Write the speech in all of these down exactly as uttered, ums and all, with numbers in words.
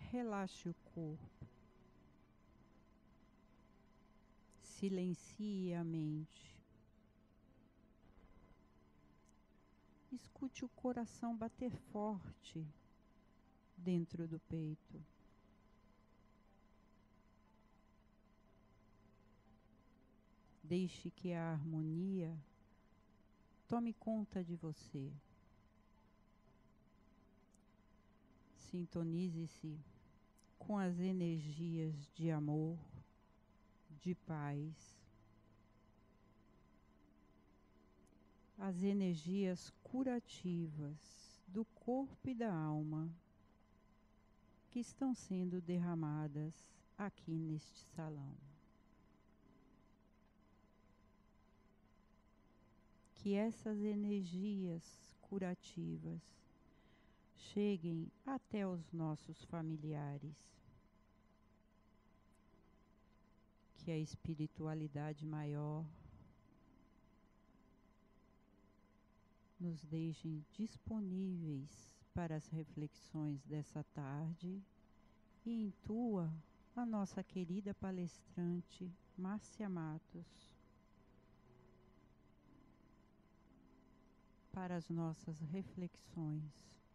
Relaxe o corpo. Silencie a mente. Escute o coração bater forte dentro do peito. Deixe que a harmonia tome conta de você. Sintonize-se com as energias de amor, de paz, as energias curativas do corpo e da alma que estão sendo derramadas aqui neste salão. Que essas energias curativas cheguem até os nossos familiares. Que a espiritualidade maior nos deixe disponíveis para as reflexões dessa tarde e intua a nossa querida palestrante Márcia Matos para as nossas reflexões.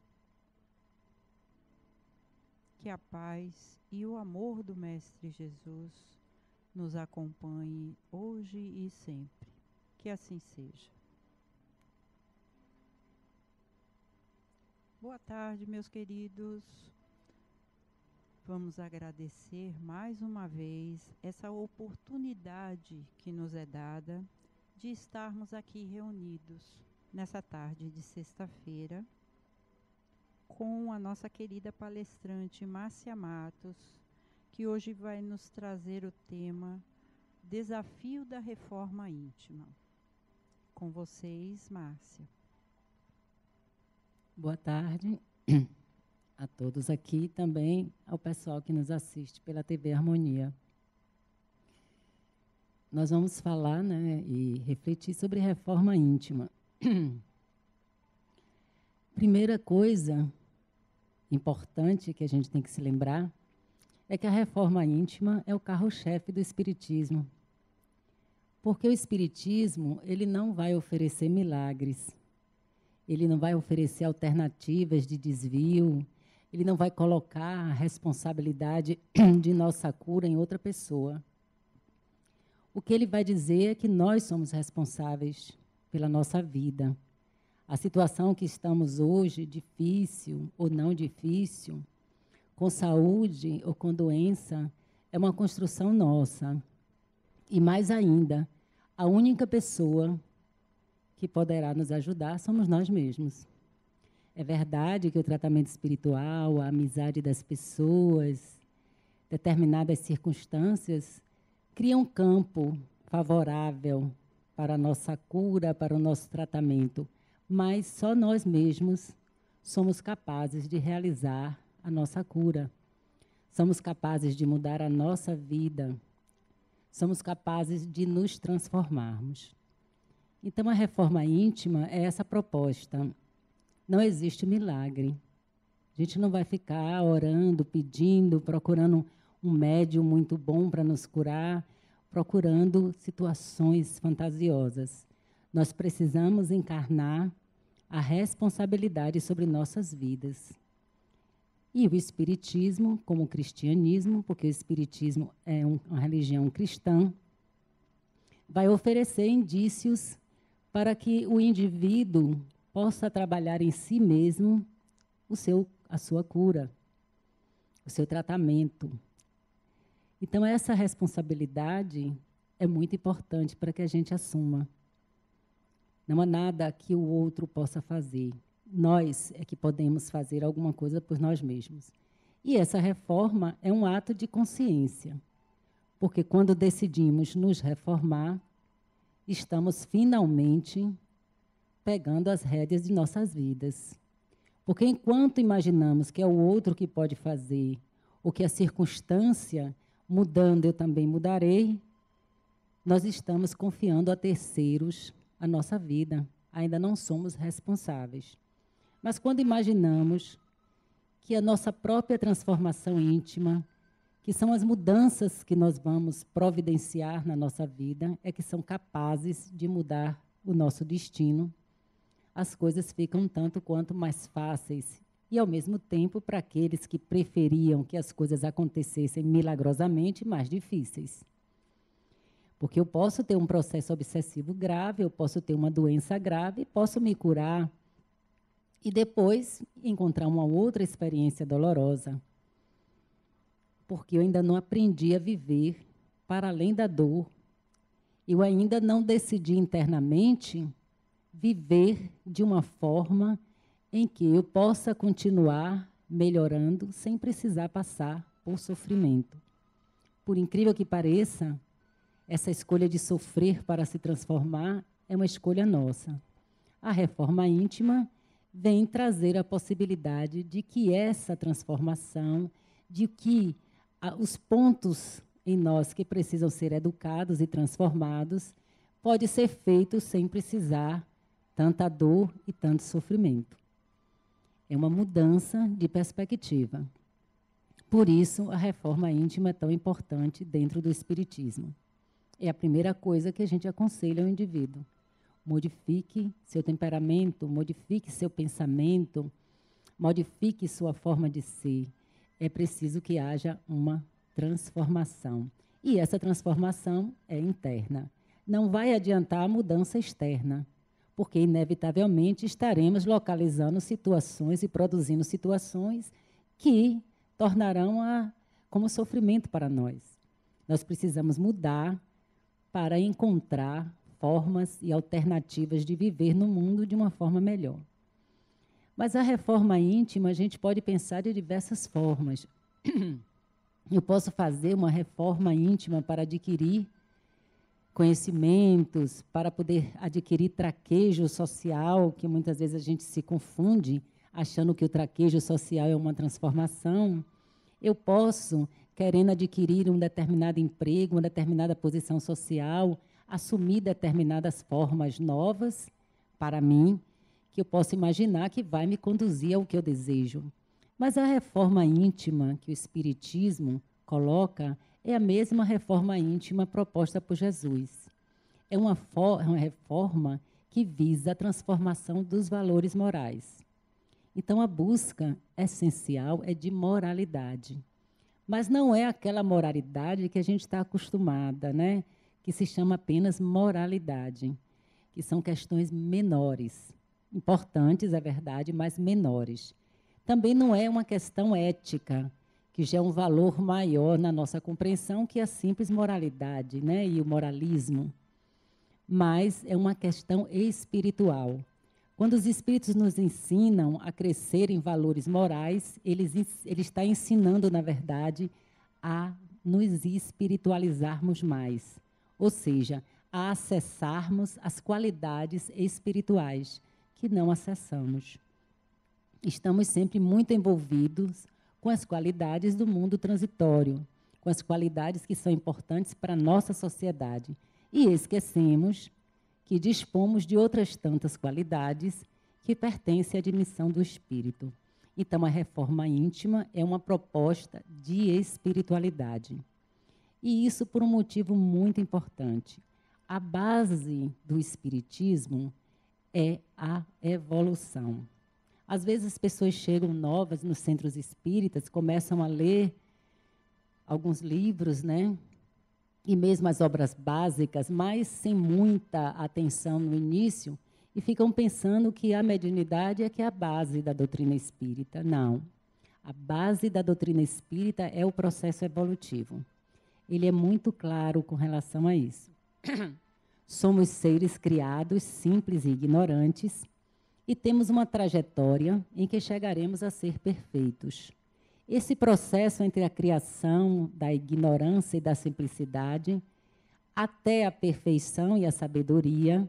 Que a paz e o amor do Mestre Jesus nos acompanhe hoje e sempre. Que assim seja. Boa tarde, meus queridos. Vamos agradecer mais uma vez essa oportunidade que nos é dada de estarmos aqui reunidos nessa tarde de sexta-feira com a nossa querida palestrante Márcia Matos, que hoje vai nos trazer o tema Desafio da Reforma Íntima. Com vocês, Márcia. Boa tarde a todos aqui e também ao pessoal que nos assiste pela T V Harmonia. Nós vamos falar, né, e refletir sobre reforma íntima. Primeira coisa importante que a gente tem que se lembrar é que a reforma íntima é o carro-chefe do Espiritismo. Porque o Espiritismo, ele não vai oferecer milagres, ele não vai oferecer alternativas de desvio, ele não vai colocar a responsabilidade de nossa cura em outra pessoa. O que ele vai dizer é que nós somos responsáveis pela nossa vida. A situação que estamos hoje, difícil ou não difícil, com saúde ou com doença, é uma construção nossa. E mais ainda, a única pessoa que poderá nos ajudar somos nós mesmos. É verdade que o tratamento espiritual, a amizade das pessoas, determinadas circunstâncias, criam um campo favorável para a nossa cura, para o nosso tratamento, mas só nós mesmos somos capazes de realizar a nossa cura. Somos capazes de mudar a nossa vida. Somos capazes de nos transformarmos. Então, a reforma íntima é essa proposta. Não existe milagre. A gente não vai ficar orando, pedindo, procurando um médium muito bom para nos curar, procurando situações fantasiosas. Nós precisamos encarnar a responsabilidade sobre nossas vidas. E o Espiritismo, como o cristianismo, porque o Espiritismo é um, uma religião cristã, vai oferecer indícios para que o indivíduo possa trabalhar em si mesmo o seu, a sua cura, o seu tratamento. Então, essa responsabilidade é muito importante para que a gente assuma. Não há nada que o outro possa fazer. Nós é que podemos fazer alguma coisa por nós mesmos. E essa reforma é um ato de consciência, porque quando decidimos nos reformar, estamos finalmente pegando as rédeas de nossas vidas. Porque enquanto imaginamos que é o outro que pode fazer, ou que a circunstância mudando eu também mudarei, nós estamos confiando a terceiros a nossa vida. Ainda não somos responsáveis. Mas quando imaginamos que a nossa própria transformação íntima, que são as mudanças que nós vamos providenciar na nossa vida, é que são capazes de mudar o nosso destino. As coisas ficam um tanto quanto mais fáceis e, ao mesmo tempo, para aqueles que preferiam que as coisas acontecessem milagrosamente, mais difíceis. Porque eu posso ter um processo obsessivo grave, eu posso ter uma doença grave, posso me curar e depois encontrar uma outra experiência dolorosa. Porque eu ainda não aprendi a viver para além da dor. Eu ainda não decidi internamente viver de uma forma em que eu possa continuar melhorando sem precisar passar por sofrimento. Por incrível que pareça, essa escolha de sofrer para se transformar é uma escolha nossa. A reforma íntima vem trazer a possibilidade de que essa transformação, de que ah, os pontos em nós que precisam ser educados e transformados, pode ser feito sem precisar tanta dor e tanto sofrimento. É uma mudança de perspectiva. Por isso, a reforma íntima é tão importante dentro do Espiritismo. É a primeira coisa que a gente aconselha ao indivíduo. Modifique seu temperamento, modifique seu pensamento, modifique sua forma de ser. É preciso que haja uma transformação. E essa transformação é interna. Não vai adiantar a mudança externa, porque, inevitavelmente, estaremos localizando situações e produzindo situações que tornarão a, como sofrimento para nós. Nós precisamos mudar para encontrar formas e alternativas de viver no mundo de uma forma melhor. Mas a reforma íntima, a gente pode pensar de diversas formas. Eu posso fazer uma reforma íntima para adquirir conhecimentos, para poder adquirir traquejo social, que muitas vezes a gente se confunde, achando que o traquejo social é uma transformação. Eu posso, querendo adquirir um determinado emprego, uma determinada posição social, assumir determinadas formas novas para mim, que eu posso imaginar que vai me conduzir ao que eu desejo. Mas a reforma íntima que o Espiritismo coloca é a mesma reforma íntima proposta por Jesus. É uma, for- uma reforma que visa a transformação dos valores morais. Então, a busca essencial é de moralidade. Mas não é aquela moralidade que a gente está acostumada, né? Que se chama apenas moralidade, que são questões menores. Importantes, é verdade, mas menores. Também não é uma questão ética, que já é um valor maior na nossa compreensão que a simples moralidade, né, e o moralismo. Mas é uma questão espiritual. Quando os espíritos nos ensinam a crescer em valores morais, eles, ele está ensinando, na verdade, a nos espiritualizarmos mais. Ou seja, a acessarmos as qualidades espirituais que não acessamos. Estamos sempre muito envolvidos com as qualidades do mundo transitório, com as qualidades que são importantes para a nossa sociedade. E esquecemos que dispomos de outras tantas qualidades que pertencem à dimensão do espírito. Então, a reforma íntima é uma proposta de espiritualidade. E isso por um motivo muito importante. A base do espiritismo é a evolução. Às vezes as pessoas chegam novas nos centros espíritas, começam a ler alguns livros, né? E mesmo as obras básicas, mas sem muita atenção no início, e ficam pensando que a mediunidade é que é a base da doutrina espírita. Não. A base da doutrina espírita é o processo evolutivo. Ele é muito claro com relação a isso. Somos seres criados, simples e ignorantes, e temos uma trajetória em que chegaremos a ser perfeitos. Esse processo entre a criação da ignorância e da simplicidade até a perfeição e a sabedoria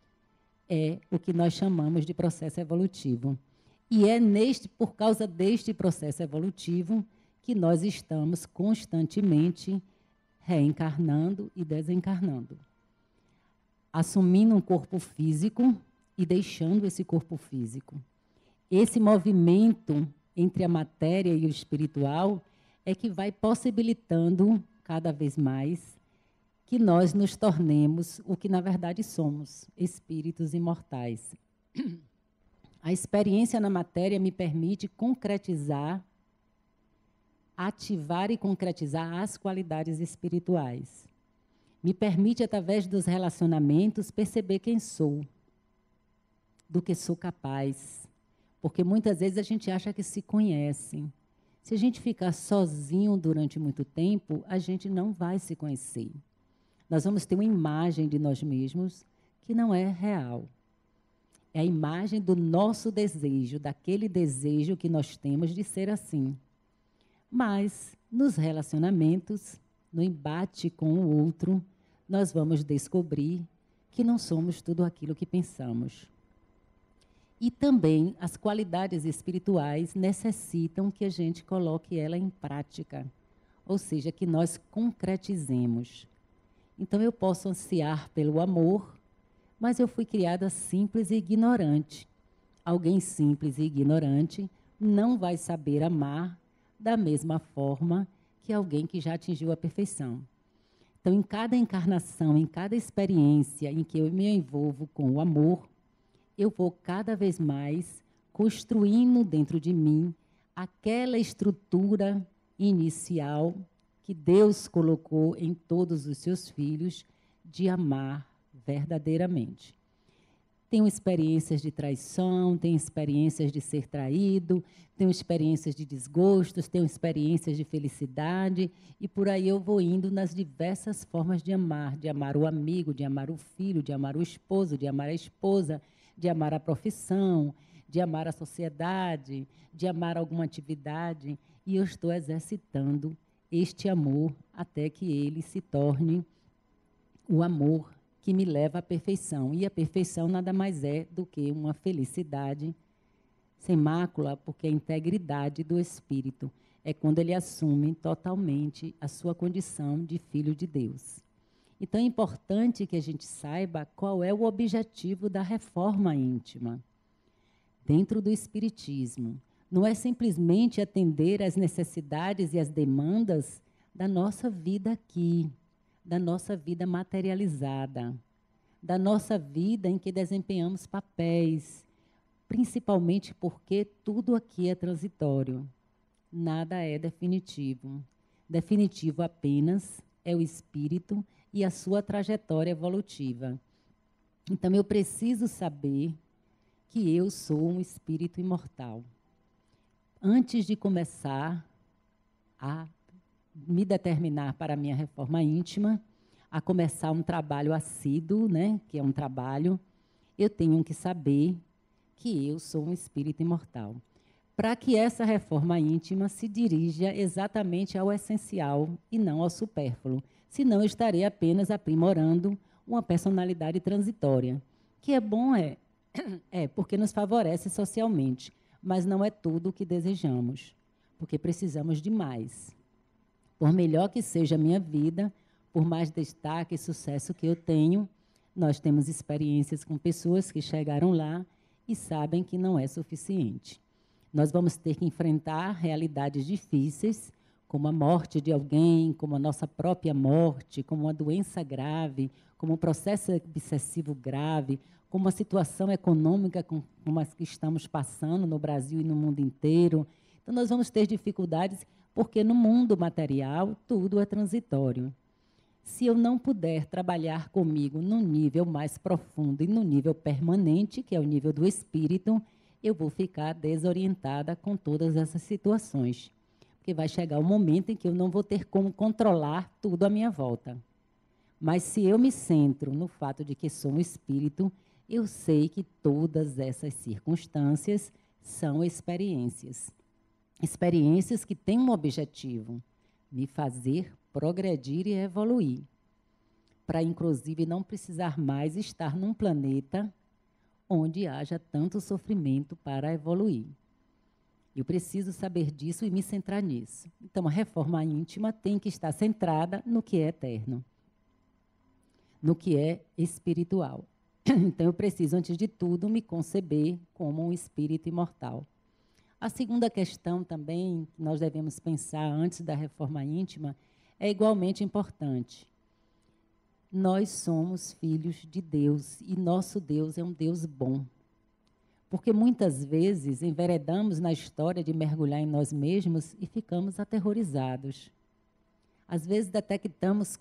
é o que nós chamamos de processo evolutivo. E é neste, por causa deste processo evolutivo que nós estamos constantemente reencarnando e desencarnando, assumindo um corpo físico e deixando esse corpo físico. Esse movimento entre a matéria e o espiritual é que vai possibilitando cada vez mais que nós nos tornemos o que na verdade somos, espíritos imortais. A experiência na matéria me permite concretizar, ativar e concretizar as qualidades espirituais. Me permite, através dos relacionamentos, perceber quem sou, do que sou capaz. Porque muitas vezes a gente acha que se conhece. Se a gente ficar sozinho durante muito tempo, a gente não vai se conhecer. Nós vamos ter uma imagem de nós mesmos que não é real. É a imagem do nosso desejo, daquele desejo que nós temos de ser assim. Mas, nos relacionamentos, no embate com o outro, nós vamos descobrir que não somos tudo aquilo que pensamos. E também as qualidades espirituais necessitam que a gente coloque ela em prática, ou seja, que nós concretizemos. Então, eu posso ansiar pelo amor, mas eu fui criada simples e ignorante. Alguém simples e ignorante não vai saber amar da mesma forma que alguém que já atingiu a perfeição. Então, em cada encarnação, em cada experiência em que eu me envolvo com o amor, eu vou cada vez mais construindo dentro de mim aquela estrutura inicial que Deus colocou em todos os seus filhos de amar verdadeiramente. Tenho experiências de traição, tenho experiências de ser traído, tenho experiências de desgostos, tenho experiências de felicidade, e por aí eu vou indo nas diversas formas de amar, de amar o amigo, de amar o filho, de amar o esposo, de amar a esposa, de amar a profissão, de amar a sociedade, de amar alguma atividade, e eu estou exercitando este amor até que ele se torne o amor que me leva à perfeição. E a perfeição nada mais é do que uma felicidade sem mácula, porque a integridade do espírito é quando ele assume totalmente a sua condição de filho de Deus. Então, é importante que a gente saiba qual é o objetivo da reforma íntima dentro do espiritismo. Não é simplesmente atender às necessidades e às demandas da nossa vida aqui, da nossa vida materializada, da nossa vida em que desempenhamos papéis, principalmente porque tudo aqui é transitório. Nada é definitivo. Definitivo apenas é o espírito e a sua trajetória evolutiva. Então, eu preciso saber que eu sou um espírito imortal. Antes de começar a me determinar para a minha reforma íntima, a começar um trabalho assíduo, né, que é um trabalho, eu tenho que saber que eu sou um espírito imortal. Para que essa reforma íntima se dirija exatamente ao essencial e não ao supérfluo. Senão, eu estarei apenas aprimorando uma personalidade transitória. Que é bom, é, é porque nos favorece socialmente, mas não é tudo o que desejamos, porque precisamos de mais. Por melhor que seja a minha vida, por mais destaque e sucesso que eu tenho, nós temos experiências com pessoas que chegaram lá e sabem que não é suficiente. Nós vamos ter que enfrentar realidades difíceis, como a morte de alguém, como a nossa própria morte, como uma doença grave, como um processo obsessivo grave, como uma situação econômica como as que estamos passando no Brasil e no mundo inteiro. Então, nós vamos ter dificuldades, porque no mundo material tudo é transitório. Se eu não puder trabalhar comigo no nível mais profundo e no nível permanente, que é o nível do espírito, eu vou ficar desorientada com todas essas situações. Porque vai chegar um momento em que eu não vou ter como controlar tudo à minha volta. Mas se eu me centro no fato de que sou um espírito, eu sei que todas essas circunstâncias são experiências. Experiências que têm um objetivo, me fazer progredir e evoluir, para, inclusive, não precisar mais estar num planeta onde haja tanto sofrimento para evoluir. Eu preciso saber disso e me centrar nisso. Então, a reforma íntima tem que estar centrada no que é eterno, no que é espiritual. Então, eu preciso, antes de tudo, me conceber como um espírito imortal. A segunda questão também, que nós devemos pensar antes da reforma íntima, é igualmente importante. Nós somos filhos de Deus e nosso Deus é um Deus bom. Porque muitas vezes enveredamos na história de mergulhar em nós mesmos e ficamos aterrorizados. Às vezes detectamos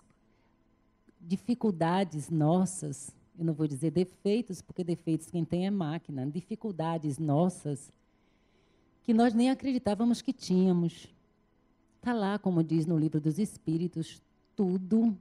dificuldades nossas, eu não vou dizer defeitos, porque defeitos quem tem é máquina, dificuldades nossas, que nós nem acreditávamos que tínhamos. Está lá, como diz no Livro dos Espíritos, tudo,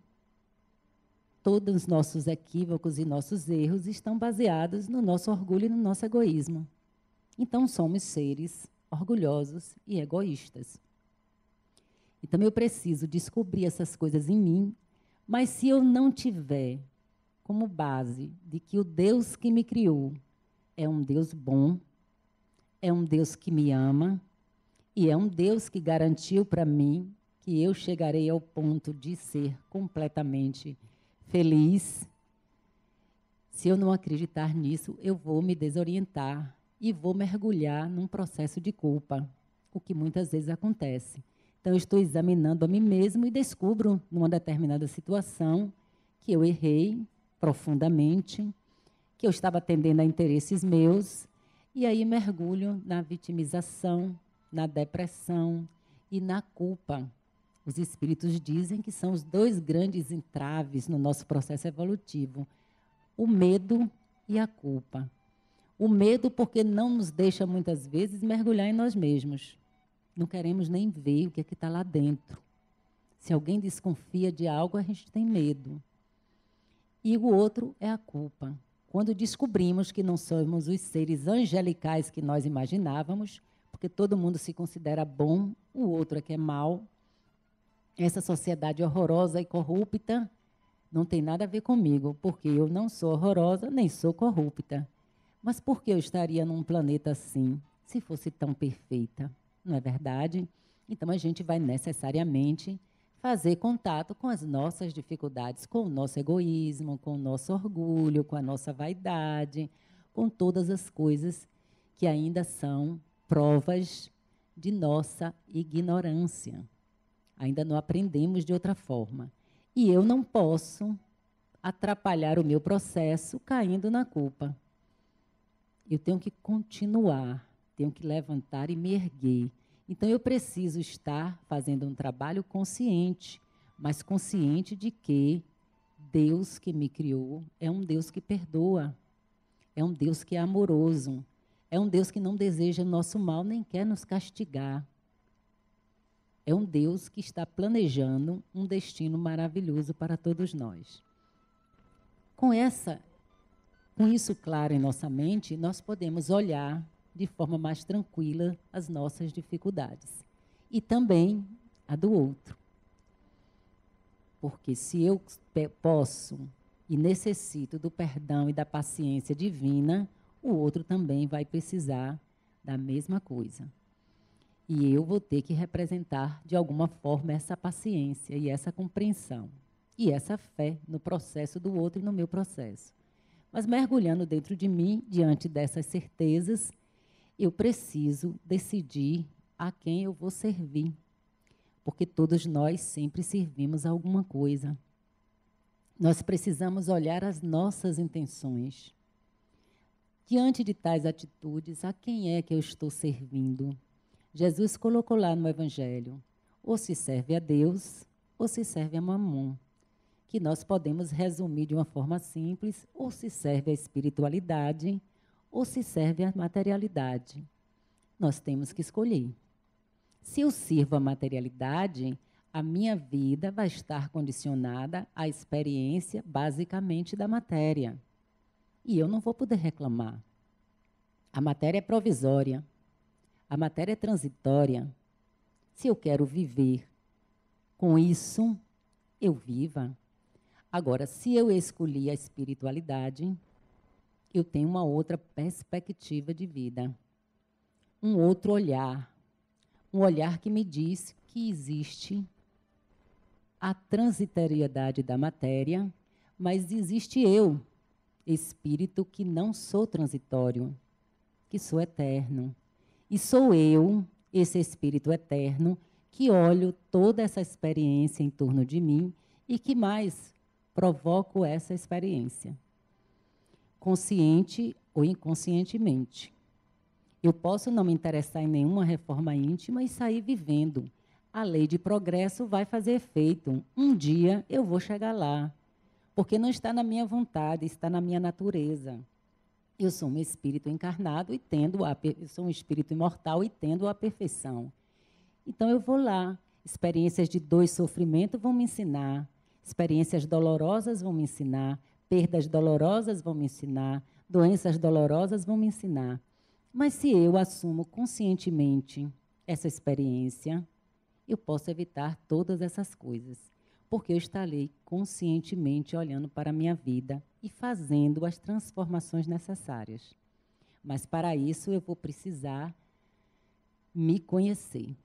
todos os nossos equívocos e nossos erros estão baseados no nosso orgulho e no nosso egoísmo. Então, somos seres orgulhosos e egoístas. Então, eu preciso descobrir essas coisas em mim, mas se eu não tiver como base de que o Deus que me criou é um Deus bom, é um Deus que me ama e é um Deus que garantiu para mim que eu chegarei ao ponto de ser completamente feliz. Se eu não acreditar nisso, eu vou me desorientar e vou mergulhar num processo de culpa, o que muitas vezes acontece. Então, eu estou examinando a mim mesmo e descubro, numa determinada situação, que eu errei profundamente, que eu estava atendendo a interesses meus, e aí mergulho na vitimização, na depressão e na culpa. Os espíritos dizem que são os dois grandes entraves no nosso processo evolutivo, o medo e a culpa. O medo porque não nos deixa, muitas vezes, mergulhar em nós mesmos. Não queremos nem ver o que é que está lá dentro. Se alguém desconfia de algo, a gente tem medo. E o outro é a culpa. Quando descobrimos que não somos os seres angelicais que nós imaginávamos, porque todo mundo se considera bom, o outro é que é mau, essa sociedade horrorosa e corrupta não tem nada a ver comigo, porque eu não sou horrorosa nem sou corrupta. Mas por que eu estaria num planeta assim, se fosse tão perfeita? Não é verdade? Então, a gente vai necessariamente fazer contato com as nossas dificuldades, com o nosso egoísmo, com o nosso orgulho, com a nossa vaidade, com todas as coisas que ainda são provas de nossa ignorância. Ainda não aprendemos de outra forma. E eu não posso atrapalhar o meu processo caindo na culpa. Eu tenho que continuar, tenho que levantar e me erguer. Então, eu preciso estar fazendo um trabalho consciente, mas consciente de que Deus que me criou é um Deus que perdoa, é um Deus que é amoroso, é um Deus que não deseja o nosso mal, nem quer nos castigar. É um Deus que está planejando um destino maravilhoso para todos nós. Com essa, com isso claro em nossa mente, nós podemos olhar de forma mais tranquila as nossas dificuldades. E também a do outro. Porque se eu posso e necessito do perdão e da paciência divina, o outro também vai precisar da mesma coisa. E eu vou ter que representar, de alguma forma, essa paciência e essa compreensão. E essa fé no processo do outro e no meu processo. Mas mergulhando dentro de mim, diante dessas certezas, eu preciso decidir a quem eu vou servir. Porque todos nós sempre servimos a alguma coisa. Nós precisamos olhar as nossas intenções. Diante de tais atitudes, a quem é que eu estou servindo? Jesus colocou lá no Evangelho, ou se serve a Deus, ou se serve a Mamon, que nós podemos resumir de uma forma simples, ou se serve à espiritualidade, ou se serve à materialidade. Nós temos que escolher. Se eu sirvo a materialidade, a minha vida vai estar condicionada à experiência, basicamente, da matéria. E eu não vou poder reclamar. A matéria é provisória. A matéria é transitória. Se eu quero viver com isso, eu viva. Agora, se eu escolhi a espiritualidade, eu tenho uma outra perspectiva de vida. Um outro olhar. Um olhar que me diz que existe a transitoriedade da matéria, mas existe eu, espírito, que não sou transitório, que sou eterno. E sou eu, esse espírito eterno, que olho toda essa experiência em torno de mim e que mais provoco essa experiência, consciente ou inconscientemente. Eu posso não me interessar em nenhuma reforma íntima e sair vivendo. A lei de progresso vai fazer efeito. Um dia eu vou chegar lá, porque não está na minha vontade, está na minha natureza. Eu sou um espírito encarnado e tendo a, eu sou um espírito imortal e tendo a perfeição. Então eu vou lá. Experiências de dor e sofrimento vão me ensinar. Experiências dolorosas vão me ensinar. Perdas dolorosas vão me ensinar. Doenças dolorosas vão me ensinar. Mas se eu assumo conscientemente essa experiência, eu posso evitar todas essas coisas, porque eu estarei conscientemente olhando para a minha vida e fazendo as transformações necessárias. Mas para isso eu vou precisar me conhecer.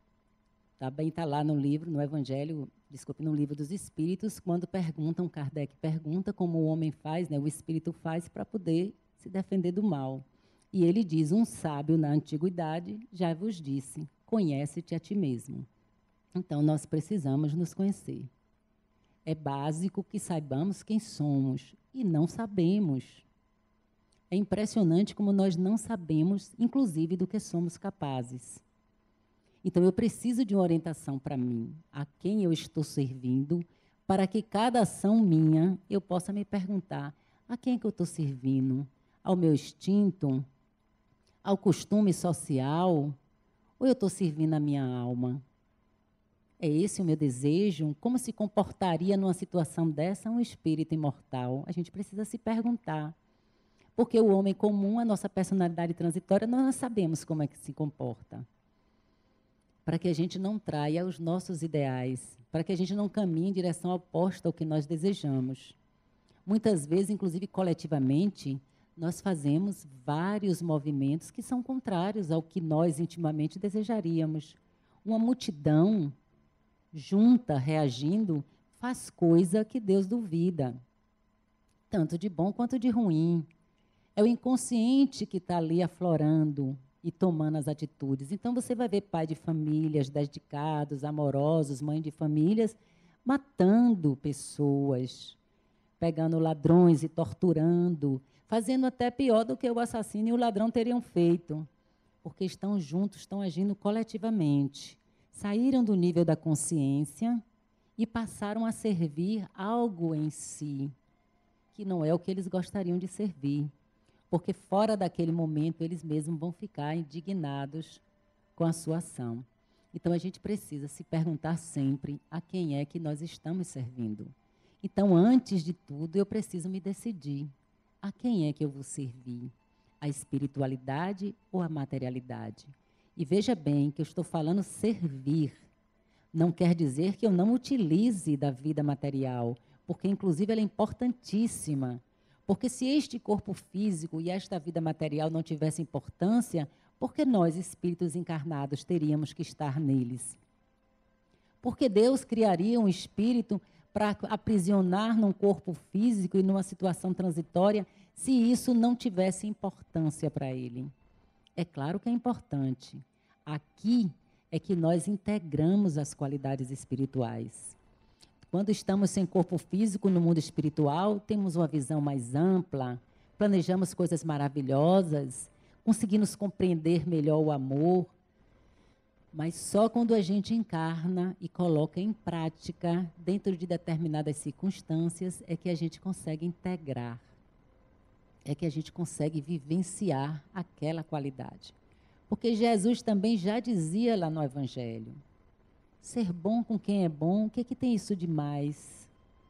Também está lá no livro, no Evangelho, desculpe, no Livro dos Espíritos, quando perguntam, Kardec pergunta como o homem faz, né, o espírito faz para poder se defender do mal. E ele diz, um sábio na antiguidade já vos disse, conhece-te a ti mesmo. Então, nós precisamos nos conhecer. É básico que saibamos quem somos e não sabemos. É impressionante como nós não sabemos, inclusive, do que somos capazes. Então, eu preciso de uma orientação para mim, a quem eu estou servindo, para que cada ação minha eu possa me perguntar, a quem é que eu estou servindo? Ao meu instinto? Ao costume social? Ou eu estou servindo a minha alma? É esse o meu desejo? Como se comportaria numa situação dessa um espírito imortal? A gente precisa se perguntar. Porque o homem comum, a nossa personalidade transitória, nós não sabemos como é que se comporta. Para que a gente não traia os nossos ideais, para que a gente não caminhe em direção oposta ao que nós desejamos. Muitas vezes, inclusive coletivamente, nós fazemos vários movimentos que são contrários ao que nós intimamente desejaríamos. Uma multidão junta, reagindo, faz coisa que Deus duvida, tanto de bom quanto de ruim. É o inconsciente que está ali aflorando e tomando as atitudes. Então, você vai ver pai de famílias, dedicados, amorosos, mãe de famílias, matando pessoas, pegando ladrões e torturando, fazendo até pior do que o assassino e o ladrão teriam feito, porque estão juntos, estão agindo coletivamente. Saíram do nível da consciência e passaram a servir algo em si, que não é o que eles gostariam de servir. Porque fora daquele momento, eles mesmos vão ficar indignados com a sua ação. Então, a gente precisa se perguntar sempre a quem é que nós estamos servindo. Então, antes de tudo, eu preciso me decidir. A quem é que eu vou servir? A espiritualidade ou a materialidade? E veja bem que eu estou falando servir. Não quer dizer que eu não utilize da vida material, porque, inclusive, ela é importantíssima. Porque se este corpo físico e esta vida material não tivessem importância, por que nós, espíritos encarnados, teríamos que estar neles? Porque Deus criaria um espírito para aprisionar num corpo físico e numa situação transitória, se isso não tivesse importância para ele? É claro que é importante. Aqui é que nós integramos as qualidades espirituais. Quando estamos sem corpo físico no mundo espiritual, temos uma visão mais ampla, planejamos coisas maravilhosas, conseguimos compreender melhor o amor, mas só quando a gente encarna e coloca em prática, dentro de determinadas circunstâncias, é que a gente consegue integrar, é que a gente consegue vivenciar aquela qualidade. Porque Jesus também já dizia lá no Evangelho, ser bom com quem é bom, o que, é que tem isso de mais?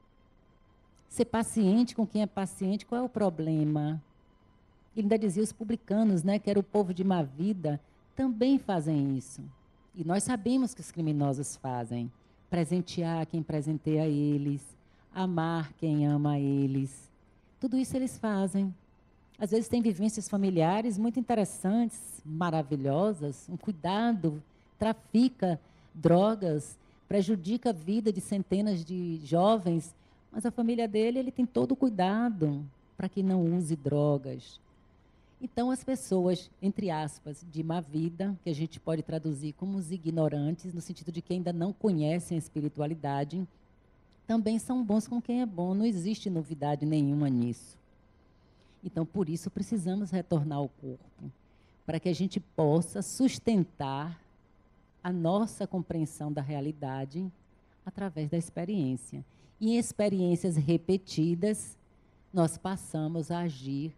Ser paciente com quem é paciente, qual é o problema? Ele ainda dizia, os publicanos, né, que era o povo de má vida, também fazem isso. E nós sabemos que os criminosos fazem. Presentear quem presenteia eles, amar quem ama eles. Tudo isso eles fazem. Às vezes tem vivências familiares muito interessantes, maravilhosas, um cuidado, trafica drogas, prejudica a vida de centenas de jovens, mas a família dele, ele tem todo o cuidado para que não use drogas. Então, as pessoas, entre aspas, de má vida, que a gente pode traduzir como os ignorantes, no sentido de que ainda não conhecem a espiritualidade, também são bons com quem é bom. Não existe novidade nenhuma nisso. Então, por isso, precisamos retornar ao corpo, para que a gente possa sustentar a nossa compreensão da realidade através da experiência. E em experiências repetidas, nós passamos a agir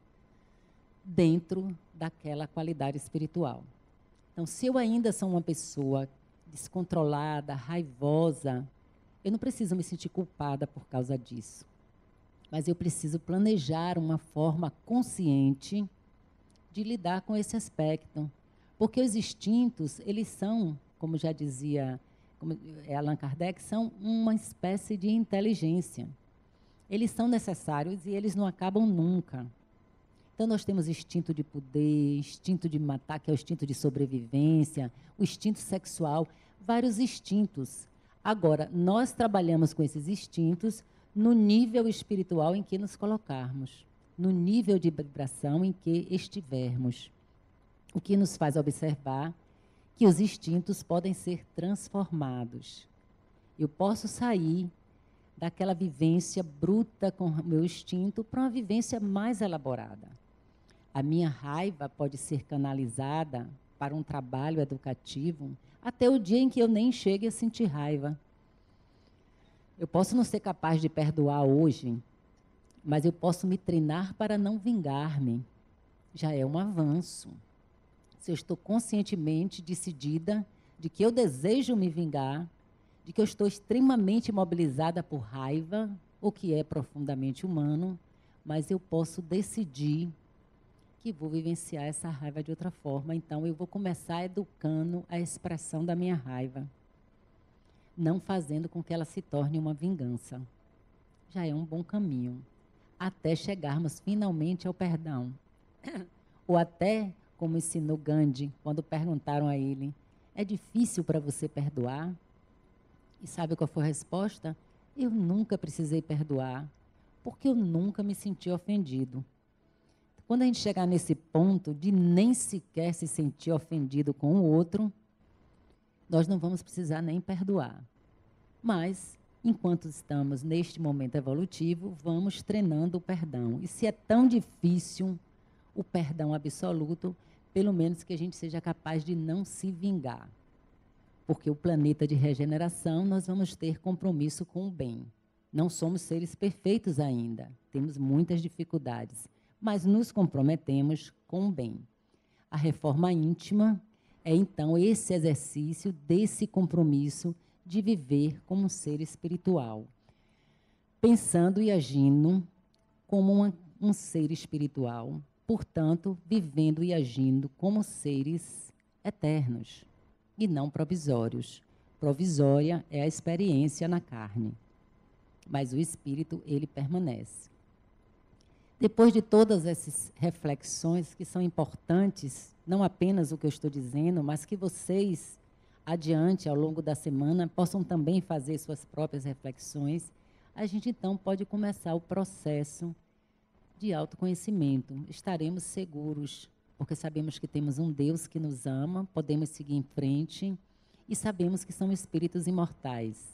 dentro daquela qualidade espiritual. Então, se eu ainda sou uma pessoa descontrolada, raivosa, eu não preciso me sentir culpada por causa disso. Mas eu preciso planejar uma forma consciente de lidar com esse aspecto. Porque os instintos, eles são, como já dizia como Allan Kardec, são uma espécie de inteligência. Eles são necessários e eles não acabam nunca. Então, nós temos instinto de poder, instinto de matar, que é o instinto de sobrevivência, o instinto sexual, vários instintos. Agora, nós trabalhamos com esses instintos no nível espiritual em que nos colocarmos, no nível de vibração em que estivermos. O que nos faz observar que os instintos podem ser transformados. Eu posso sair daquela vivência bruta com o meu instinto para uma vivência mais elaborada. A minha raiva pode ser canalizada para um trabalho educativo até o dia em que eu nem chegue a sentir raiva. Eu posso não ser capaz de perdoar hoje, mas eu posso me treinar para não vingar-me. Já é um avanço. Se eu estou conscientemente decidida de que eu desejo me vingar, de que eu estou extremamente mobilizada por raiva, o que é profundamente humano, mas eu posso decidir que vou vivenciar essa raiva de outra forma. Então, eu vou começar educando a expressão da minha raiva, não fazendo com que ela se torne uma vingança. Já é um bom caminho, até chegarmos finalmente ao perdão. Ou até, como ensinou Gandhi, quando perguntaram a ele, é difícil para você perdoar? E sabe qual foi a resposta? Eu nunca precisei perdoar, porque eu nunca me senti ofendido. Quando a gente chegar nesse ponto de nem sequer se sentir ofendido com o outro, nós não vamos precisar nem perdoar. Mas, enquanto estamos neste momento evolutivo, vamos treinando o perdão. E se é tão difícil o perdão absoluto, pelo menos que a gente seja capaz de não se vingar. Porque o planeta de regeneração, nós vamos ter compromisso com o bem. Não somos seres perfeitos ainda, temos muitas dificuldades, mas nos comprometemos com o bem. A reforma íntima é, então, esse exercício desse compromisso de viver como um ser espiritual, pensando e agindo como uma, um ser espiritual, portanto, vivendo e agindo como seres eternos e não provisórios. Provisória é a experiência na carne, mas o espírito, ele permanece. Depois de todas essas reflexões que são importantes, não apenas o que eu estou dizendo, mas que vocês, adiante, ao longo da semana, possam também fazer suas próprias reflexões, a gente então pode começar o processo de autoconhecimento. Estaremos seguros, porque sabemos que temos um Deus que nos ama, podemos seguir em frente e sabemos que são espíritos imortais.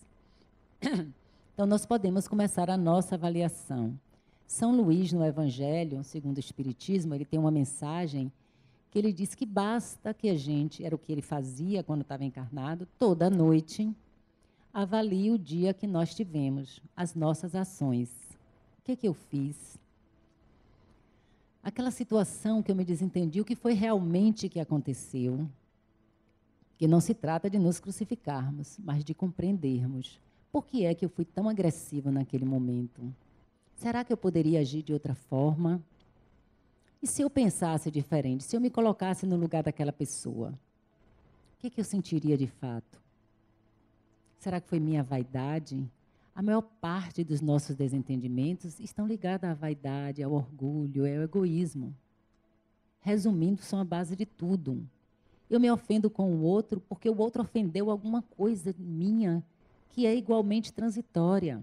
Então, nós podemos começar a nossa avaliação. São Luís, no Evangelho, segundo o Espiritismo, ele tem uma mensagem que ele diz que basta que a gente, era o que ele fazia quando estava encarnado, toda noite, avalie o dia que nós tivemos, as nossas ações. O que, que eu fiz? Aquela situação que eu me desentendi, o que foi realmente que aconteceu? Que não se trata de nos crucificarmos, mas de compreendermos. Por que é que eu fui tão agressiva naquele momento? Será que eu poderia agir de outra forma? E se eu pensasse diferente? Se eu me colocasse no lugar daquela pessoa? O que, que eu sentiria de fato? Será que foi minha vaidade? A maior parte dos nossos desentendimentos estão ligados à vaidade, ao orgulho, ao egoísmo. Resumindo, são a base de tudo. Eu me ofendo com o outro porque o outro ofendeu alguma coisa minha que é igualmente transitória.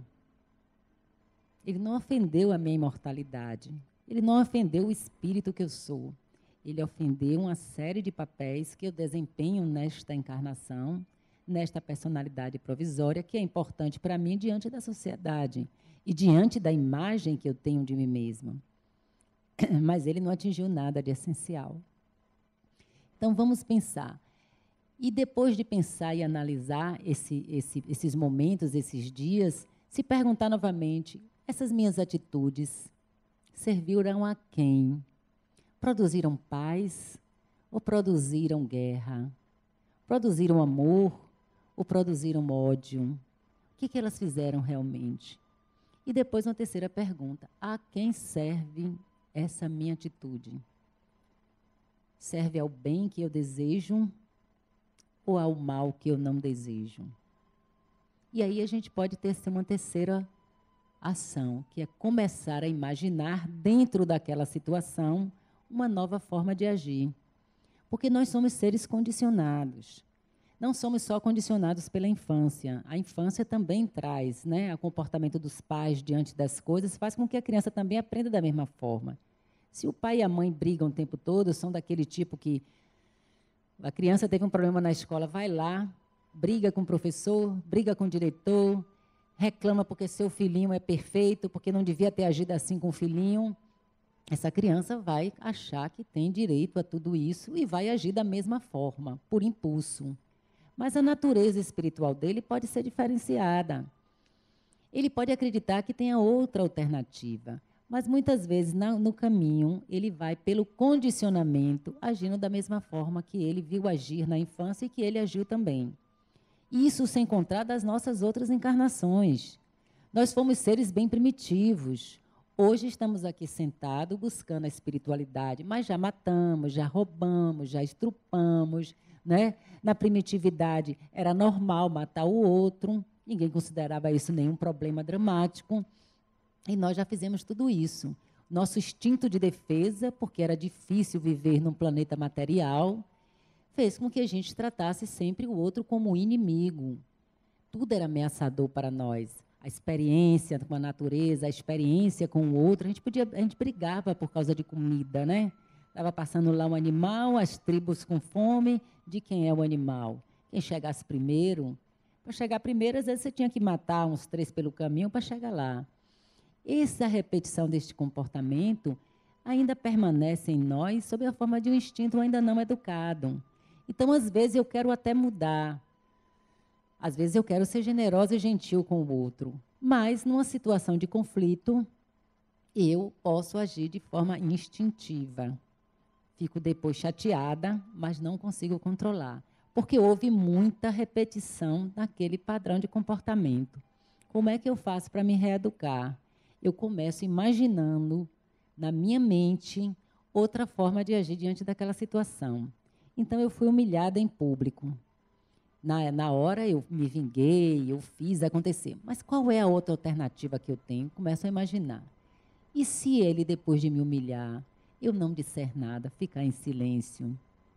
Ele não ofendeu a minha imortalidade. Ele não ofendeu o espírito que eu sou. ele ofendeu uma série de papéis que eu desempenho nesta encarnação, nesta personalidade provisória, que é importante para mim diante da sociedade e diante da imagem que eu tenho de mim mesma. Mas ele não atingiu nada de essencial. Então, vamos pensar. E depois de pensar e analisar esse, esse, esses momentos, esses dias, se perguntar novamente, essas minhas atitudes serviram a quem? Produziram paz ou produziram guerra? Produziram amor ou produziram ódio? O que, que elas fizeram realmente? E depois uma terceira pergunta, a quem serve essa minha atitude? Serve ao bem que eu desejo ou ao mal que eu não desejo? E aí a gente pode ter uma terceira ação, que é começar a imaginar dentro daquela situação uma nova forma de agir. Porque nós somos seres condicionados. Não somos só condicionados pela infância. A infância também traz, né, o comportamento dos pais diante das coisas, faz com que a criança também aprenda da mesma forma. Se o pai e a mãe brigam o tempo todo, são daquele tipo que a criança teve um problema na escola, vai lá, briga com o professor, briga com o diretor, reclama porque seu filhinho é perfeito, porque não devia ter agido assim com o filhinho. Essa criança vai achar que tem direito a tudo isso e vai agir da mesma forma, por impulso. Mas a natureza espiritual dele pode ser diferenciada. Ele pode acreditar que tenha outra alternativa, mas muitas vezes no caminho ele vai pelo condicionamento, agindo da mesma forma que ele viu agir na infância e que ele agiu também. Isso sem contar das nossas outras encarnações. Nós fomos seres bem primitivos. Hoje estamos aqui sentados buscando a espiritualidade, mas já matamos, já roubamos, já estrupamos, né? Na primitividade era normal matar o outro, ninguém considerava isso nenhum problema dramático, e nós já fizemos tudo isso. Nosso instinto de defesa, porque era difícil viver num planeta material, fez com que a gente tratasse sempre o outro como inimigo. Tudo era ameaçador para nós. A experiência com a natureza, a experiência com o outro, a gente, podia, a gente brigava por causa de comida, né? Estava passando lá um animal, as tribos com fome, de quem é o animal? Quem chegasse primeiro? Para chegar primeiro, às vezes você tinha que matar uns três pelo caminho para chegar lá. Essa repetição deste comportamento ainda permanece em nós sob a forma de um instinto ainda não educado. Então, às vezes, eu quero até mudar. Às vezes, eu quero ser generosa e gentil com o outro. Mas, numa situação de conflito, eu posso agir de forma instintiva. Fico depois chateada, mas não consigo controlar. Porque houve muita repetição naquele padrão de comportamento. Como é que eu faço para me reeducar? Eu começo imaginando, na minha mente, outra forma de agir diante daquela situação. Então, eu fui humilhada em público. Na, na hora, eu me vinguei, eu fiz acontecer. Mas qual é a outra alternativa que eu tenho? Começo a imaginar. E se ele, depois de me humilhar, eu não disser nada, ficar em silêncio?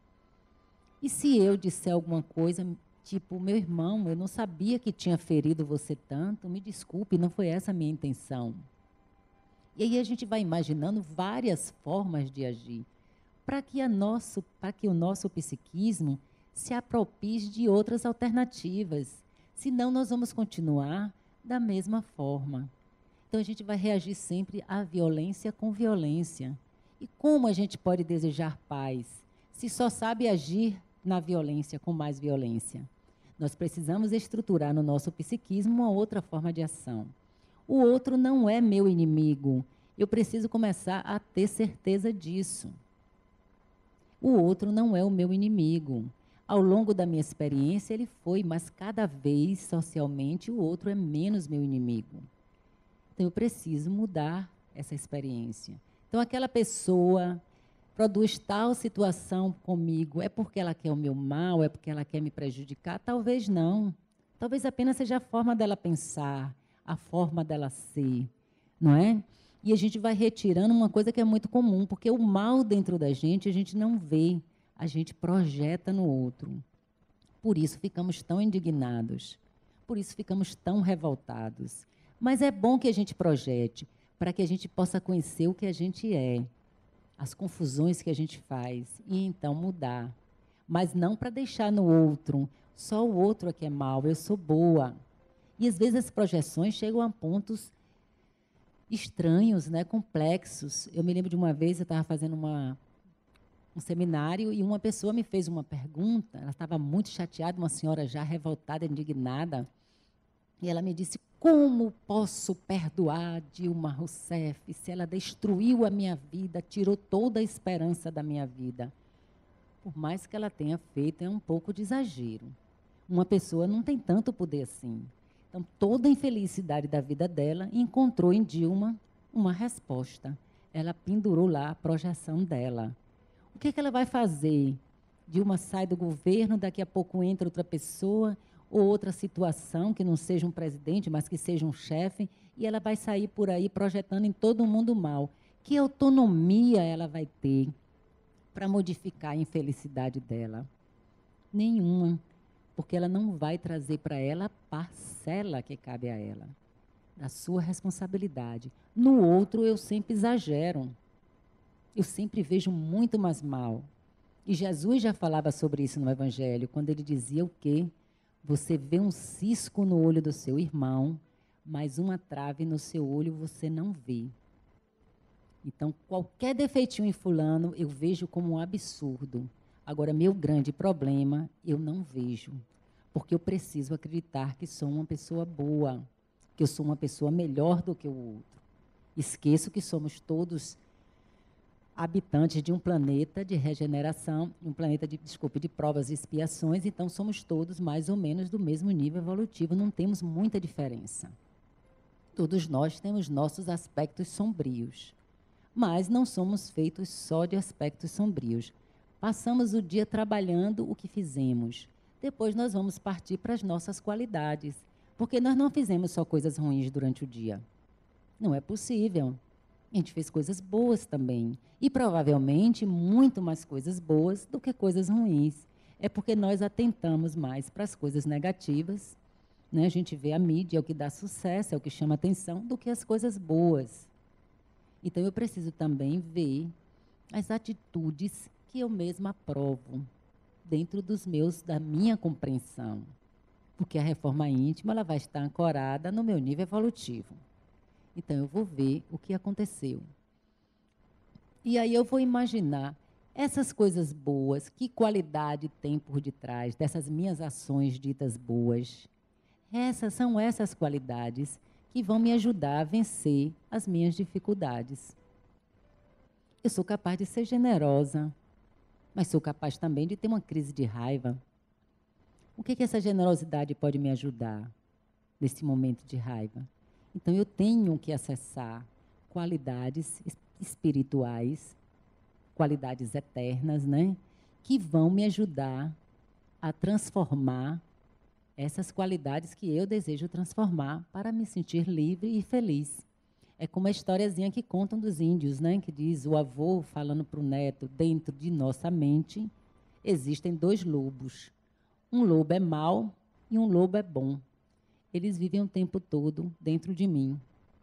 E se eu disser alguma coisa, tipo, meu irmão, eu não sabia que tinha ferido você tanto, me desculpe, não foi essa a minha intenção. E aí a gente vai imaginando várias formas de agir, para que, a nosso, para que o nosso psiquismo se apropie de outras alternativas. Senão, nós vamos continuar da mesma forma. Então, a gente vai reagir sempre à violência com violência. E como a gente pode desejar paz, se só sabe agir na violência com mais violência? Nós precisamos estruturar no nosso psiquismo uma outra forma de ação. O outro não é meu inimigo. Eu preciso começar a ter certeza disso. O outro não é o meu inimigo. Ao longo da minha experiência, ele foi, mas cada vez, socialmente, o outro é menos meu inimigo. Então, eu preciso mudar essa experiência. Então, aquela pessoa produz tal situação comigo, é porque ela quer o meu mal, é porque ela quer me prejudicar? Talvez não. Talvez apenas seja a forma dela pensar, a forma dela ser, não é? E a gente vai retirando uma coisa que é muito comum, porque o mal dentro da gente a gente não vê, a gente projeta no outro. Por isso ficamos tão indignados, por isso ficamos tão revoltados. Mas é bom que a gente projete, para que a gente possa conhecer o que a gente é. as confusões que a gente faz, e então mudar. Mas não para deixar no outro, só o outro é que é mau, eu sou boa. E às vezes as projeções chegam a pontos estranhos, né, complexos. Eu me lembro de uma vez, eu estava fazendo uma, um seminário e uma pessoa me fez uma pergunta, ela estava muito chateada, uma senhora já revoltada, indignada, e ela me disse: como posso perdoar Dilma Rousseff se ela destruiu a minha vida, tirou toda a esperança da minha vida? Por mais que ela tenha feito, é um pouco de exagero. Uma pessoa não tem tanto poder assim. Então, toda a infelicidade da vida dela encontrou em Dilma uma resposta. Ela pendurou lá a projeção dela. O que, é que ela vai fazer? Dilma sai do governo, daqui a pouco entra outra pessoa, ou outra situação, que não seja um presidente, mas que seja um chefe, e ela vai sair por aí projetando em todo mundo mal. Que autonomia ela vai ter para modificar a infelicidade dela? Nenhuma, porque ela não vai trazer para ela a parcela que cabe a ela, da sua responsabilidade. No outro, eu sempre exagero. Eu sempre vejo muito mais mal. E Jesus já falava sobre isso no Evangelho, quando ele dizia o quê? Você vê um cisco no olho do seu irmão, mas uma trave no seu olho você não vê. Então, qualquer defeitinho em fulano, eu vejo como um absurdo. Agora, meu grande problema, eu não vejo. Porque eu preciso acreditar que sou uma pessoa boa, que eu sou uma pessoa melhor do que o outro. Esqueço que somos todos habitantes de um planeta de regeneração, um planeta de, desculpe, de provas e expiações, então somos todos mais ou menos do mesmo nível evolutivo, não temos muita diferença. Todos nós temos nossos aspectos sombrios, mas não somos feitos só de aspectos sombrios. Passamos o dia trabalhando o que fizemos, depois nós vamos partir para as nossas qualidades, porque nós não fizemos só coisas ruins durante o dia. Não é possível. A gente fez coisas boas também. E provavelmente muito mais coisas boas do que coisas ruins. É porque nós atentamos mais para as coisas negativas, né? A gente vê a mídia, é o que dá sucesso, é o que chama atenção, do que as coisas boas. Então eu preciso também ver as atitudes que eu mesma aprovo dentro dos meus, da minha compreensão. Porque a reforma íntima ela vai estar ancorada no meu nível evolutivo. Então, eu vou ver o que aconteceu. E aí eu vou imaginar essas coisas boas, que qualidade tem por detrás dessas minhas ações ditas boas. Essas são essas qualidades que vão me ajudar a vencer as minhas dificuldades. Eu sou capaz de ser generosa, mas sou capaz também de ter uma crise de raiva. O que, que essa generosidade pode me ajudar nesse momento de raiva? Então, eu tenho que acessar qualidades espirituais, qualidades eternas, né? Que vão me ajudar a transformar essas qualidades que eu desejo transformar para me sentir livre e feliz. É como a historiazinha que contam dos índios, né? Que diz o avô falando para o neto: dentro de nossa mente existem dois lobos. Um lobo é mau e um lobo é bom. Eles vivem o tempo todo dentro de mim.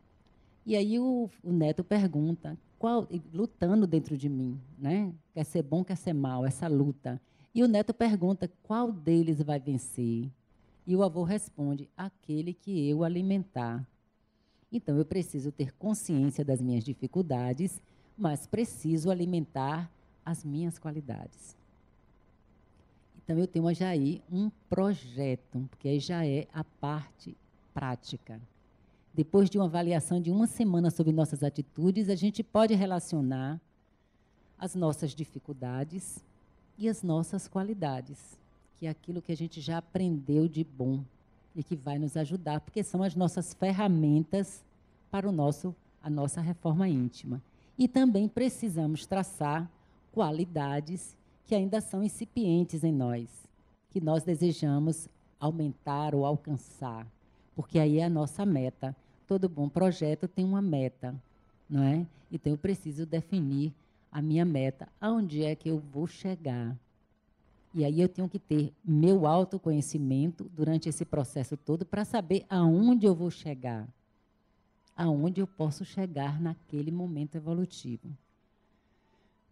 E aí o, o neto pergunta, qual, lutando dentro de mim, né? Quer ser bom, quer ser mal, essa luta. E o neto pergunta, qual deles vai vencer? E o avô responde, aquele que eu alimentar. Então, eu preciso ter consciência das minhas dificuldades, mas preciso alimentar as minhas qualidades. Então, eu tenho já aí um projeto, porque aí já é a parte prática. Depois de uma avaliação de uma semana sobre nossas atitudes, a gente pode relacionar as nossas dificuldades e as nossas qualidades, que é aquilo que a gente já aprendeu de bom e que vai nos ajudar, porque são as nossas ferramentas para o nosso, a nossa reforma íntima. E também precisamos traçar qualidades que ainda são incipientes em nós, que nós desejamos aumentar ou alcançar, porque aí é a nossa meta. Todo bom projeto tem uma meta, não é? Então, eu preciso definir a minha meta, aonde é que eu vou chegar. E aí eu tenho que ter meu autoconhecimento durante esse processo todo para saber aonde eu vou chegar, aonde eu posso chegar naquele momento evolutivo.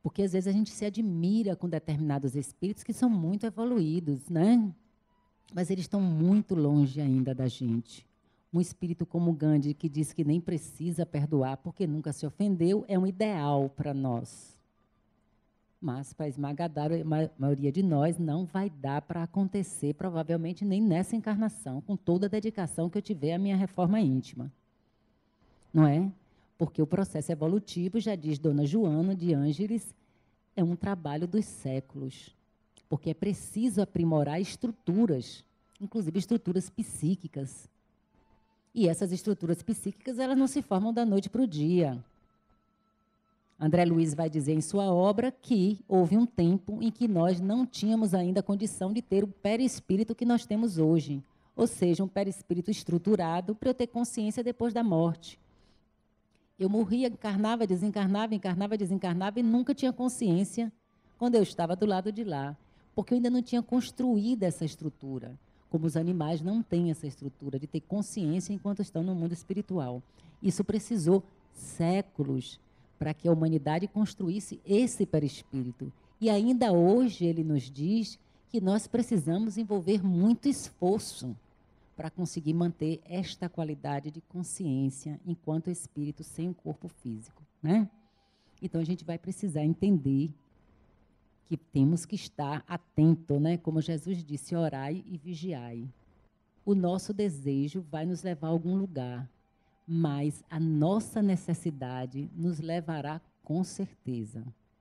Porque às vezes a gente se admira com determinados espíritos que são muito evoluídos, né? Mas eles estão muito longe ainda da gente. Um espírito como Gandhi, que diz que nem precisa perdoar porque nunca se ofendeu, é um ideal para nós. Mas para a esmagadora maioria de nós não vai dar para acontecer, provavelmente nem nessa encarnação, com toda a dedicação que eu tiver à minha reforma íntima. Não é? Porque o processo evolutivo, já diz Dona Joana de Ângeles, é um trabalho dos séculos. Porque é preciso aprimorar estruturas, inclusive estruturas psíquicas. E essas estruturas psíquicas, elas não se formam da noite para o dia. André Luiz vai dizer em sua obra que houve um tempo em que nós não tínhamos ainda a condição de ter o perispírito que nós temos hoje. Ou seja, um perispírito estruturado para eu ter consciência depois da morte. Eu morria, encarnava, desencarnava, encarnava, desencarnava e nunca tinha consciência quando eu estava do lado de lá. Porque eu ainda não tinha construído essa estrutura. Como os animais não têm essa estrutura de ter consciência enquanto estão no mundo espiritual. Isso precisou séculos para que a humanidade construísse esse perispírito. E ainda hoje ele nos diz que nós precisamos envolver muito esforço para conseguir manter esta qualidade de consciência enquanto espírito sem o corpo físico, né? Então a gente vai precisar entender que temos que estar atento, né? Como Jesus disse, orai e vigiai. O nosso desejo vai nos levar a algum lugar, mas a nossa necessidade nos levará com certeza.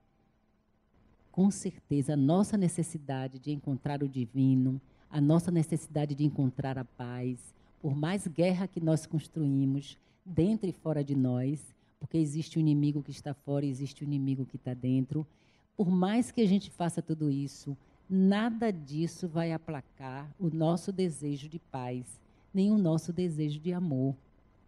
Com certeza, a nossa necessidade de encontrar o divino, a nossa necessidade de encontrar a paz, por mais guerra que nós construímos, dentro e fora de nós, porque existe o inimigo que está fora e existe o inimigo que está dentro, por mais que a gente faça tudo isso, nada disso vai aplacar o nosso desejo de paz, nem o nosso desejo de amor.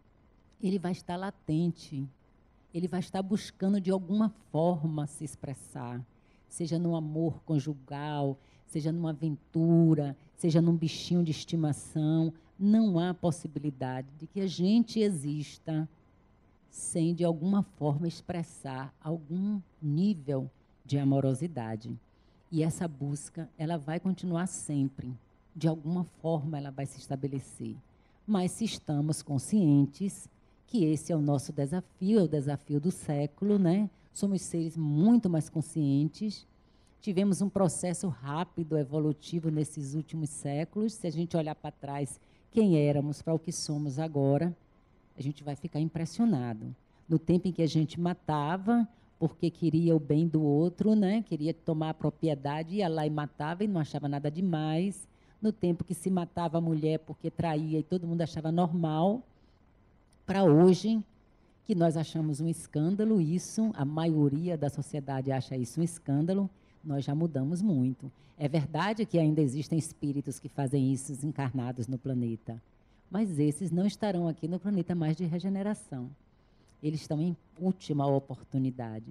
Ele vai estar latente, ele vai estar buscando de alguma forma se expressar, seja no amor conjugal, seja numa aventura, seja num bichinho de estimação. Não há possibilidade de que a gente exista sem, de alguma forma, expressar algum nível de amorosidade. E essa busca, ela vai continuar sempre. De alguma forma, ela vai se estabelecer. Mas se estamos conscientes que esse é o nosso desafio, é o desafio do século, né? Somos seres muito mais conscientes. Tivemos um processo rápido, evolutivo nesses últimos séculos. Se a gente olhar para trás, quem éramos para o que somos agora, a gente vai ficar impressionado. No tempo em que a gente matava porque queria o bem do outro, né? Queria tomar a propriedade, ia lá e matava e não achava nada demais. No tempo que se matava a mulher porque traía e todo mundo achava normal, para hoje, que nós achamos um escândalo, isso, a maioria da sociedade acha isso um escândalo, nós já mudamos muito. É verdade que ainda existem espíritos que fazem isso encarnados no planeta, mas esses não estarão aqui no planeta mais de regeneração. Eles estão em última oportunidade.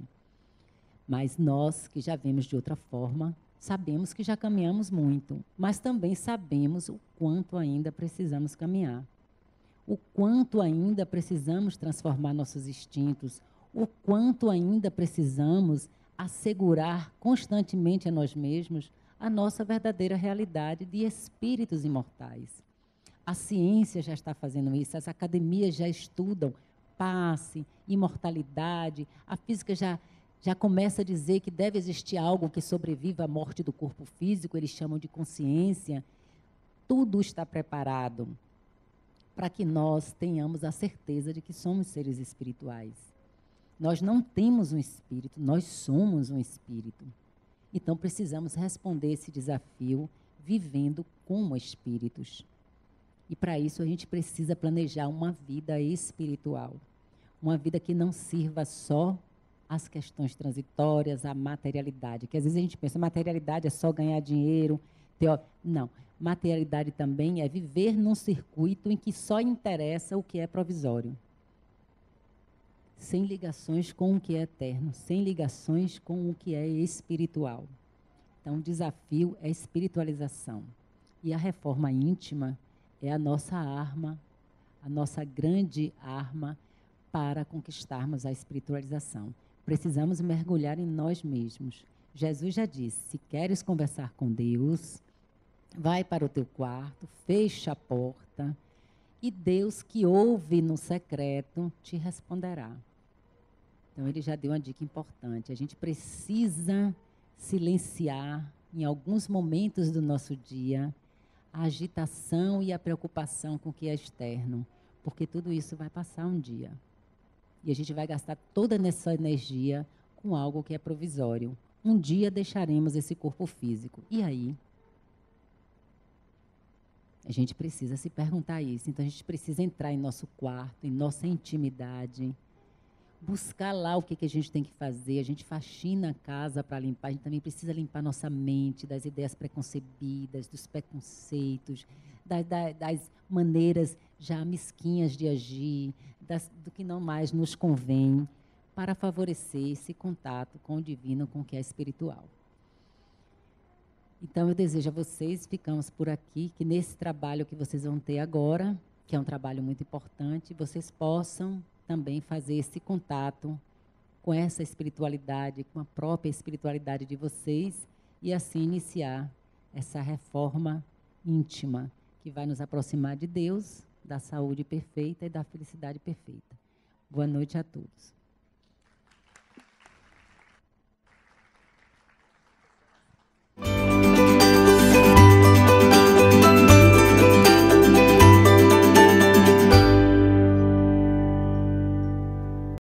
Mas nós, que já vemos de outra forma, sabemos que já caminhamos muito, mas também sabemos o quanto ainda precisamos caminhar. O quanto ainda precisamos transformar nossos instintos, o quanto ainda precisamos assegurar constantemente a nós mesmos a nossa verdadeira realidade de espíritos imortais. A ciência já está fazendo isso, as academias já estudam passe, imortalidade, a física já, já começa a dizer que deve existir algo que sobreviva à morte do corpo físico, eles chamam de consciência. Tudo está preparado para que nós tenhamos a certeza de que somos seres espirituais. Nós não temos um espírito, nós somos um espírito. Então, precisamos responder esse desafio vivendo como espíritos. E, para isso, a gente precisa planejar uma vida espiritual. Uma vida que não sirva só às questões transitórias, à materialidade. Que, às vezes, a gente pensa, materialidade é só ganhar dinheiro. Teó... Não. Materialidade também é viver num circuito em que só interessa o que é provisório. Sem ligações com o que é eterno, sem ligações com o que é espiritual. Então, o desafio é espiritualização. E a reforma íntima é a nossa arma, a nossa grande arma para conquistarmos a espiritualização. precisamos mergulhar em nós mesmos. Jesus já disse, se queres conversar com Deus, vai para o teu quarto, fecha a porta, e Deus que ouve no secreto te responderá. Então, ele já deu uma dica importante. A gente precisa silenciar, em alguns momentos do nosso dia, a agitação e a preocupação com o que é externo, porque tudo isso vai passar um dia. E a gente vai gastar toda essa energia com algo que é provisório. Um dia deixaremos esse corpo físico. E aí? A gente precisa se perguntar isso. Então, a gente precisa entrar em nosso quarto, em nossa intimidade, buscar lá o que, que a gente tem que fazer. A gente faxina a casa para limpar. A gente também precisa limpar nossa mente das ideias preconcebidas, dos preconceitos, das, das, das maneiras já mesquinhas de agir, das, do que não mais nos convém, para favorecer esse contato com o divino, com o que é espiritual. Então, eu desejo a vocês, ficamos por aqui, que nesse trabalho que vocês vão ter agora, que é um trabalho muito importante, vocês possam também fazer esse contato com essa espiritualidade, com a própria espiritualidade de vocês, e assim iniciar essa reforma íntima, que vai nos aproximar de Deus, da saúde perfeita e da felicidade perfeita. Boa noite a todos.